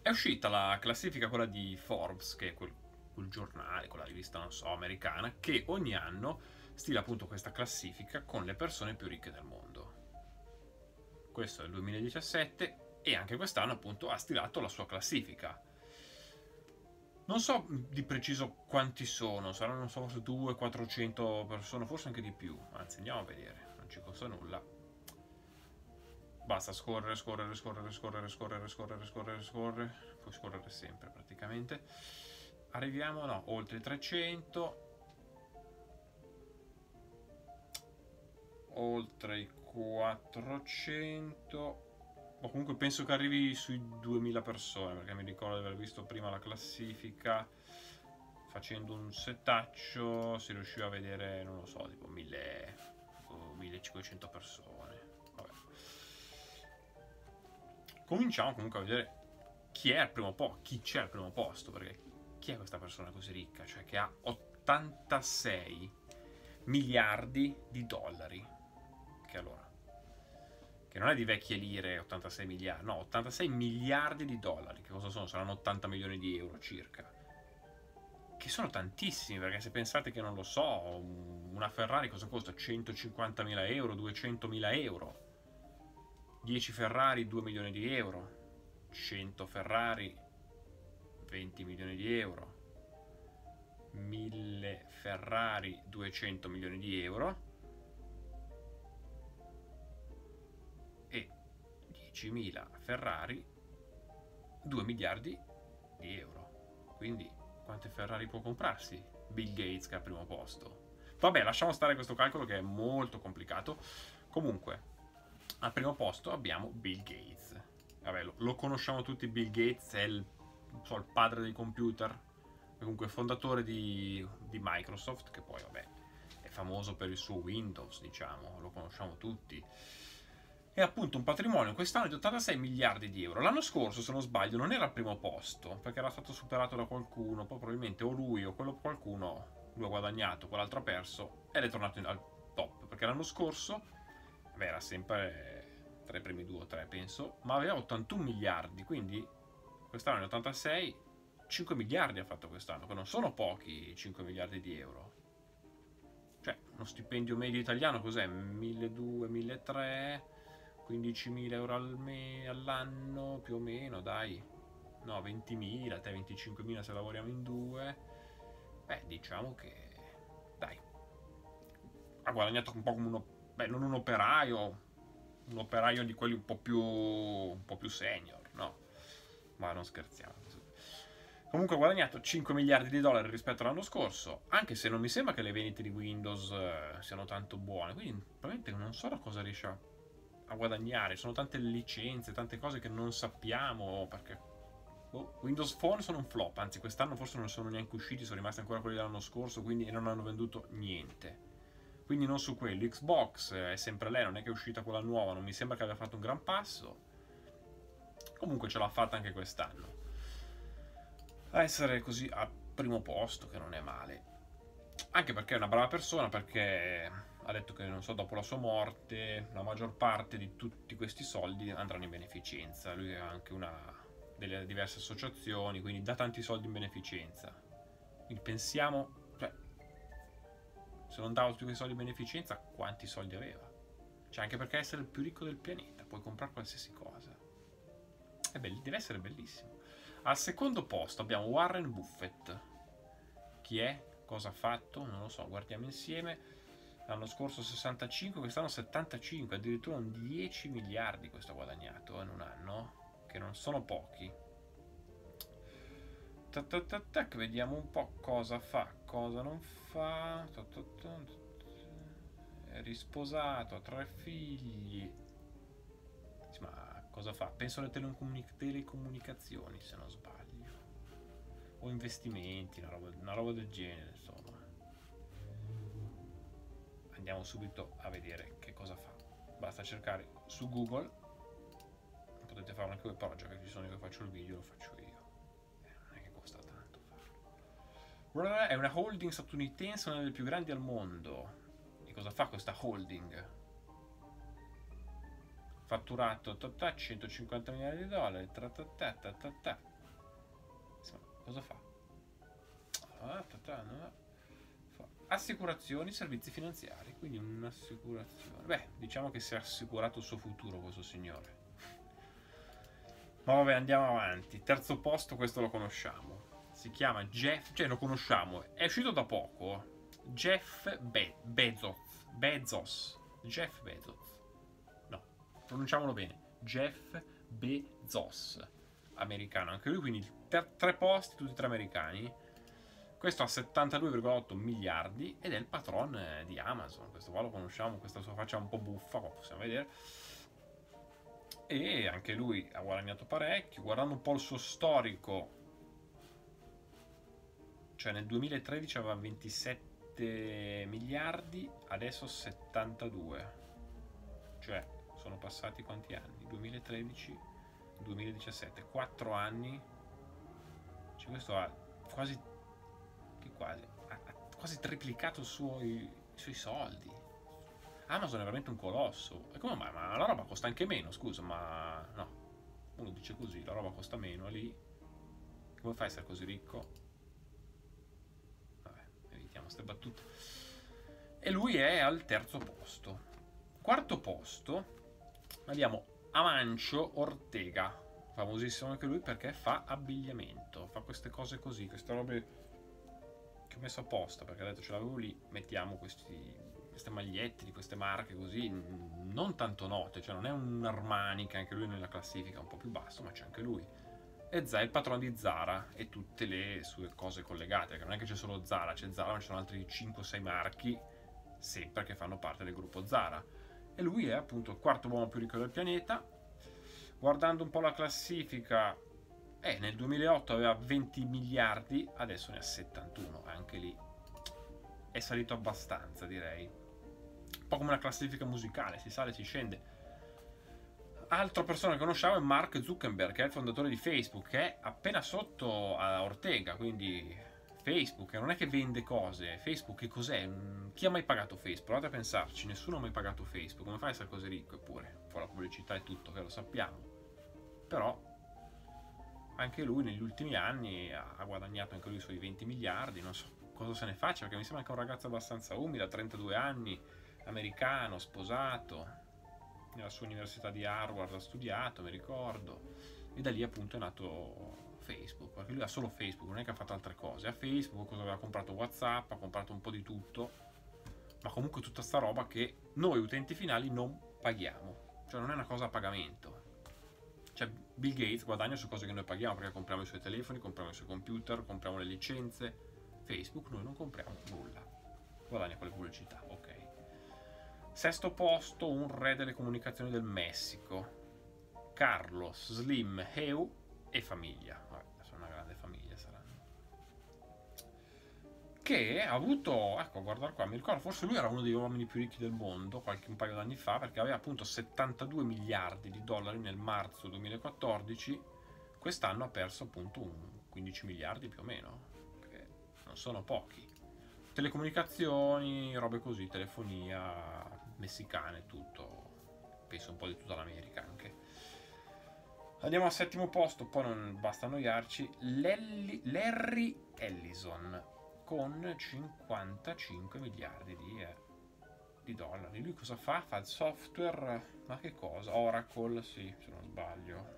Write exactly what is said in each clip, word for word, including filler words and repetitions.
È uscita la classifica, quella di Forbes, che è quel, quel giornale, quella rivista, non so, americana, che ogni anno stila appunto questa classifica con le persone più ricche del mondo. Questo è il duemiladiciassette e anche quest'anno appunto ha stilato la sua classifica. Non so di preciso quanti sono, saranno non so, forse duecento quattrocento persone, forse anche di più, anzi andiamo a vedere, non ci costa nulla. Basta scorrere, scorrere, scorrere, scorrere, scorrere, scorrere, scorrere, scorrere, puoi scorrere sempre praticamente. Arriviamo, no, oltre i trecento, oltre i quattrocento, o comunque penso che arrivi sui duemila persone, perché mi ricordo di aver visto prima la classifica. Facendo un setaccio si riusciva a vedere, non lo so, tipo mille o millecinquecento persone. Vabbè. Cominciamo comunque a vedere chi è al primo posto, chi c'è al primo posto, perché chi è questa persona così ricca, cioè che ha ottantasei miliardi di dollari. Che allora, che non è di vecchie lire ottantasei miliardi, no, ottantasei miliardi di dollari. Che cosa sono? Saranno ottanta milioni di euro circa. Che sono tantissimi, perché se pensate che, non lo so, una Ferrari cosa costa? centocinquantamila euro, duecentomila euro. dieci Ferrari, due milioni di euro. cento Ferrari, venti milioni di euro. mille Ferrari, duecento milioni di euro. E diecimila Ferrari, due miliardi di euro. Quindi quante Ferrari può comprarsi Bill Gates, che è al primo posto? Vabbè, lasciamo stare questo calcolo che è molto complicato. Comunque, al primo posto abbiamo Bill Gates. Vabbè, lo, lo conosciamo tutti, Bill Gates è il, so, il padre dei computer, comunque fondatore di, di Microsoft, che poi vabbè è famoso per il suo Windows, diciamo, lo conosciamo tutti. È appunto un patrimonio quest'anno di ottantasei miliardi di euro. L'anno scorso, se non sbaglio, non era al primo posto, perché era stato superato da qualcuno, poi probabilmente o lui o quello qualcuno, lui ha guadagnato, quell'altro ha perso, ed è tornato al top, perché l'anno scorso, beh, era sempre tra i primi due o tre, penso, ma aveva ottantuno miliardi, quindi quest'anno è ottantasei, cinque miliardi ha fatto quest'anno, che non sono pochi cinque miliardi di euro. Cioè, uno stipendio medio italiano cos'è? milleduecento, milletrecento, quindicimila euro al me- all'anno, più o meno, dai. No, ventimila, te venticinquemila se lavoriamo in due. Beh, diciamo che, dai, ha guadagnato un po' come uno, beh, non un operaio, un operaio di quelli un po' più, un po' più senior, no? Ma non scherziamo. Comunque ha guadagnato cinque miliardi di dollari rispetto all'anno scorso, anche se non mi sembra che le vendite di Windows eh, siano tanto buone, quindi probabilmente non so da cosa riesce a, a guadagnare. Sono tante licenze, tante cose che non sappiamo, perché boh, Windows Phone sono un flop, anzi quest'anno forse non sono neanche usciti, sono rimasti ancora quelli dell'anno scorso, quindi non hanno venduto niente. Quindi non su quello. Xbox è sempre lei, non è che è uscita quella nuova, non mi sembra che abbia fatto un gran passo. Comunque ce l'ha fatta anche quest'anno. A essere così al primo posto, che non è male. Anche perché è una brava persona, perché ha detto che, non so, dopo la sua morte la maggior parte di tutti questi soldi andranno in beneficenza. Lui ha anche una delle diverse associazioni, quindi dà tanti soldi in beneficenza. Quindi pensiamo, cioè, se non dava tutti quei soldi in beneficenza, quanti soldi aveva? Cioè, anche perché essere il più ricco del pianeta, puoi comprare qualsiasi cosa. È bello, deve essere bellissimo. Al secondo posto abbiamo Warren Buffett. Chi è? Cosa ha fatto? Non lo so, guardiamo insieme. L'anno scorso sessantacinque, quest'anno settantacinque, addirittura un dieci miliardi questo ha guadagnato in un anno, che non sono pochi. Tac, tac, tac, tac, vediamo un po' cosa fa, cosa non fa. Tac, tac, tac. È risposato, ha tre figli. Ma cosa fa? Penso alle telecomunic- telecomunicazioni, se non sbaglio. O investimenti, una roba, una roba del genere, insomma. Andiamo subito a vedere che cosa fa. Basta cercare su Google. Potete farlo anche voi, però già che ci sono io che faccio il video, lo faccio io. Eh, non è che costa tanto farlo. È una holding statunitense, una delle più grandi al mondo. E cosa fa questa holding? Fatturato ta ta, centocinquanta miliardi di dollari. Ta ta ta ta ta ta. cosa fa? Ah, ta ta, no. Fa assicurazioni, servizi finanziari, quindi un'assicurazione. Beh, diciamo che si è assicurato il suo futuro questo signore. Ma vabbè, andiamo avanti. Terzo posto, questo lo conosciamo. Si chiama Jeff, cioè lo conosciamo, è uscito da poco. Jeff Be Bezos. Bezos. Jeff Bezos. No, pronunciamolo bene. Jeff Bezos. Americano, anche lui, quindi tre posti, tutti e tre americani. Questo ha settantadue virgola otto miliardi ed è il patron di Amazon. Questo qua lo conosciamo, questa sua faccia un po' buffa, qua possiamo vedere. E anche lui ha guadagnato parecchio. Guardando un po' il suo storico, cioè nel duemilatredici aveva ventisette miliardi, adesso settantadue. Cioè sono passati quanti anni? duemilatredici, duemiladiciassette, quattro anni. Cioè questo ha quasi, che quasi, ha, ha quasi triplicato i suoi, i suoi soldi. Amazon è veramente un colosso. E come mai? Ma la roba costa anche meno, scusa, ma no. Uno dice così, la roba costa meno lì. Come fai a essere così ricco? Vabbè, evitiamo ste battute. E lui è al terzo posto. Quarto posto abbiamo Amancio Ortega, famosissimo anche lui perché fa abbigliamento, fa queste cose così, queste robe che ho messo apposta perché ho detto ce l'avevo lì, mettiamo questi, queste magliette di queste marche così, non tanto note, cioè non è un Armani che anche lui nella classifica è un po' più basso, ma c'è anche lui. E Zara è il patrono di Zara e tutte le sue cose collegate, perché non è che c'è solo Zara, c'è Zara ma ci sono altri cinque sei marchi sempre che fanno parte del gruppo Zara. E lui è appunto il quarto uomo più ricco del pianeta. Guardando un po' la classifica, eh, nel duemilaotto aveva venti miliardi, adesso ne ha settantuno, anche lì è salito abbastanza, direi. Un po' come una classifica musicale, si sale, si scende. Altra persona che conosciamo è Mark Zuckerberg, che è il fondatore di Facebook, che è appena sotto a Ortega, quindi Facebook, non è che vende cose. Facebook che cos'è? Chi ha mai pagato Facebook? Provate a pensarci, nessuno ha mai pagato Facebook. Come fai a essere così ricco? Eppure, con la pubblicità e tutto, che lo sappiamo. Però anche lui negli ultimi anni ha guadagnato anche lui i suoi venti miliardi, non so cosa se ne faccia, perché mi sembra che è un ragazzo abbastanza umile, ha trentadue anni, americano, sposato, nella sua università di Harvard ha studiato, mi ricordo, e da lì appunto è nato Facebook, perché lui ha solo Facebook, non è che ha fatto altre cose, ha Facebook, cosa aveva comprato WhatsApp, ha comprato un po' di tutto, ma comunque tutta sta roba che noi utenti finali non paghiamo, cioè non è una cosa a pagamento. Cioè Bill Gates guadagna su cose che noi paghiamo perché compriamo i suoi telefoni, compriamo i suoi computer, compriamo le licenze. Facebook noi non compriamo nulla, guadagna con le pubblicità, ok. Sesto posto, un re delle comunicazioni del Messico, Carlos Slim Heu e famiglia. Vabbè, sono una grande famiglia saranno. Che ha avuto, ecco, guardate qua, mi ricordo, forse lui era uno degli uomini più ricchi del mondo qualche un paio d'anni fa, perché aveva appunto settantadue miliardi di dollari nel marzo duemilaquattordici. Quest'anno ha perso appunto un quindici miliardi più o meno, che non sono pochi. Telecomunicazioni, robe così, telefonia, messicane, tutto, penso un po' di tutta l'America anche. Andiamo al settimo posto, poi non basta annoiarci, Larry, Larry Ellison con cinquantacinque miliardi di, eh, di dollari. Lui cosa fa? Fa il software, ma che cosa? Oracle, sì, se non sbaglio.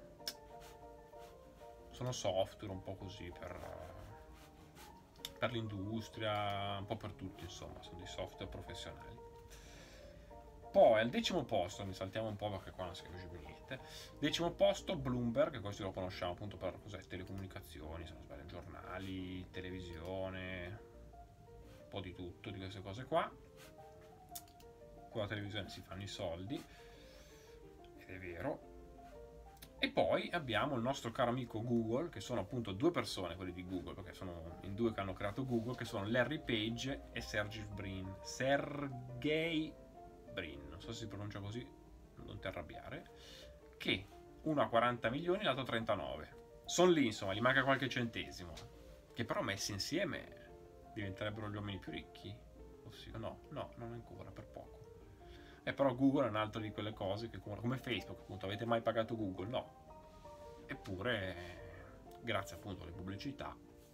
Sono software un po' così per, per l'industria, un po' per tutti, insomma, sono dei software professionali. Poi al decimo posto, mi saltiamo un po' perché qua non si capisce più niente. Decimo posto Bloomberg, che questo lo conosciamo appunto per cos'è, telecomunicazioni, se non sbaglio, giornali, televisione, un po' di tutto, di queste cose qua. Con la televisione si fanno i soldi, ed è vero. E poi abbiamo il nostro caro amico Google, che sono appunto due persone, quelli di Google, perché sono in due che hanno creato Google, che sono Larry Page e Sergey Brin. Sergey Brin, non so se si pronuncia così, non ti arrabbiare, che uno ha quaranta milioni e l'altro trentanove. Sono lì, insomma, gli manca qualche centesimo, che però messi insieme diventerebbero gli uomini più ricchi. Ossia, no, no, non ancora, per poco. E però Google è un'altra di quelle cose che come Facebook, appunto, avete mai pagato Google? No. Eppure, grazie appunto alle pubblicità,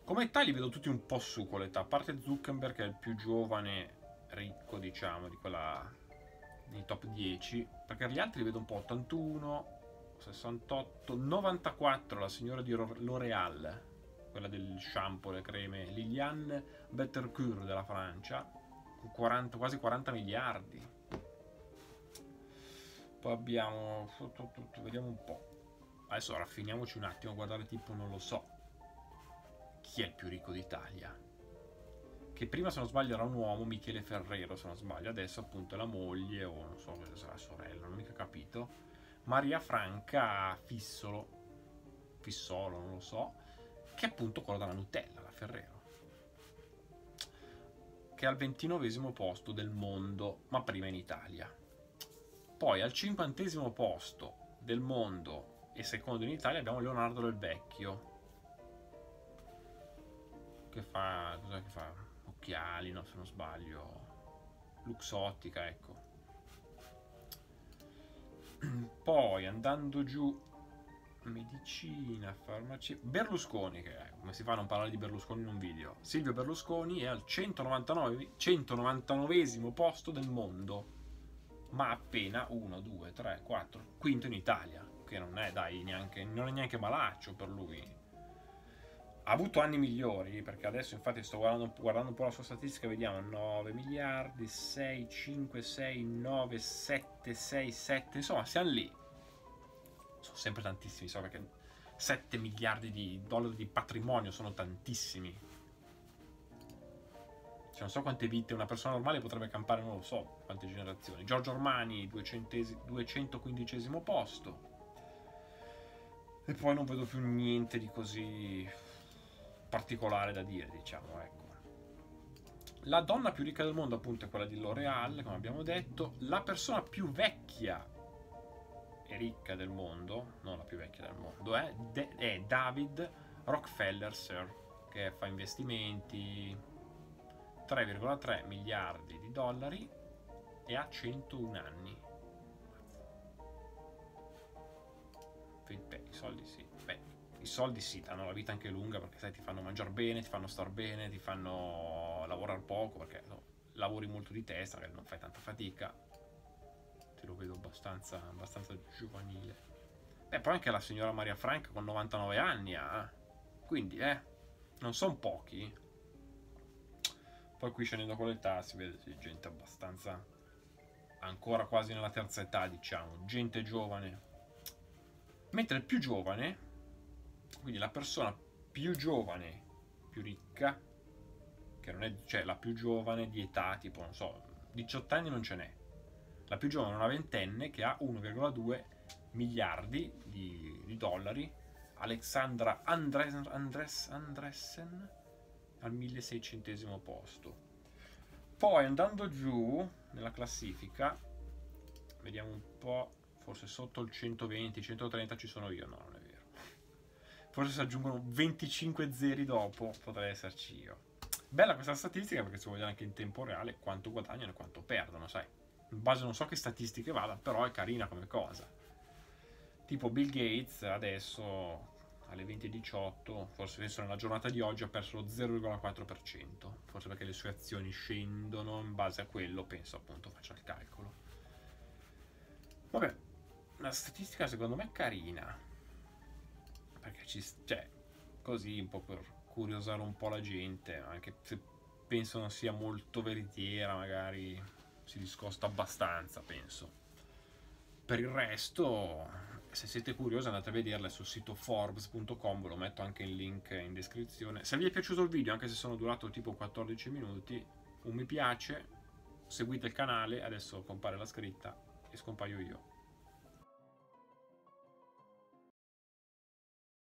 Come età li vedo tutti un po' su con l'età, a parte Zuckerberg che è il più giovane ricco, diciamo, di quella nei top dieci, perché gli altri li vedo un po' ottantuno, sessantotto, novantaquattro la signora di L'Oréal, quella del shampoo, le creme, Liliane Bettercourt della Francia, con quaranta, quasi quaranta miliardi. Poi abbiamo, vediamo un po', adesso raffiniamoci un attimo a guardare, tipo, non lo so, chi è il più ricco d'Italia? Che prima, se non sbaglio, era un uomo, Michele Ferrero, se non sbaglio, adesso appunto è la moglie, o non so se sarà la sorella, non ho mica capito, Maria Franca Fissolo, Fissolo, non lo so, che è appunto quello della Nutella, la Ferrero, che è al ventinovesimo posto del mondo, ma prima in Italia. Poi al cinquantesimo posto del mondo e secondo in Italia abbiamo Leonardo Del Vecchio, che fa, cos'è che fa? Occhiali, no, se non sbaglio, Luxottica, ecco. Poi andando giù, medicina, farmacia, Berlusconi, che è, come si fa a non parlare di Berlusconi in un video? Silvio Berlusconi è al centonovantanove, centonovantanovesimo posto del mondo, ma appena uno, due, tre, quattro, quinto in Italia, che non è, dai, neanche, non è neanche malaccio per lui. Ha avuto anni migliori, perché adesso infatti sto guardando, guardando un po' la sua statistica, vediamo nove miliardi, sei, cinque, sei, nove, sette, sei, sette, insomma siamo lì. Sono sempre tantissimi, so, perché sette miliardi di dollari di patrimonio sono tantissimi. Cioè, non so quante vite una persona normale potrebbe campare, non lo so quante generazioni. Giorgio Armani, duecentoquindicesimo posto. E poi non vedo più niente di così particolare da dire, diciamo, ecco. La donna più ricca del mondo appunto è quella di L'Oréal, come abbiamo detto. La persona più vecchia e ricca del mondo, non la più vecchia del mondo, è, è David Rockefeller Sir, che fa investimenti, tre virgola tre miliardi di dollari e ha centouno anni. Beh, i soldi sì, beh, i soldi sì, danno la vita anche lunga, perché sai, ti fanno mangiare bene, ti fanno star bene, ti fanno lavorare poco, perché no, lavori molto di testa, che non fai tanta fatica. Te lo vedo abbastanza, abbastanza giovanile. Beh, poi anche la signora Maria Franca con novantanove anni ha, quindi eh, non sono pochi. Poi qui scendendo con l'età si vede gente abbastanza, ancora quasi nella terza età, diciamo, gente giovane. Mentre il più giovane, quindi la persona più giovane, più ricca, che non è, cioè la più giovane di età, tipo, non so, diciotto anni non ce n'è. La più giovane è una ventenne che ha uno virgola due miliardi di, di dollari, Alexandra Andres, Andres, Andressen, al milleseicentesimo posto. Poi andando giù nella classifica, vediamo un po', forse sotto il centoventi, centotrenta ci sono io, no, non è vero. Forse si aggiungono venticinque zeri dopo, potrei esserci io. Bella questa statistica, perché si vuole anche in tempo reale quanto guadagnano e quanto perdono, sai. In base non so che statistiche vada, però è carina come cosa. Tipo Bill Gates adesso alle venti e diciotto, forse penso nella giornata di oggi, ha perso lo zero virgola quattro per cento, forse perché le sue azioni scendono, in base a quello penso appunto faccia il calcolo. Vabbè, la statistica secondo me è carina, perché ci, cioè, così un po' per curiosare un po' la gente, anche se penso non sia molto veritiera, magari si discosta abbastanza, penso. Per il resto, se siete curiosi andate a vederle sul sito forbes punto com, ve lo metto anche il link in descrizione. Se vi è piaciuto il video, anche se sono durato tipo quattordici minuti, un mi piace, seguite il canale, adesso compare la scritta e scompaio io.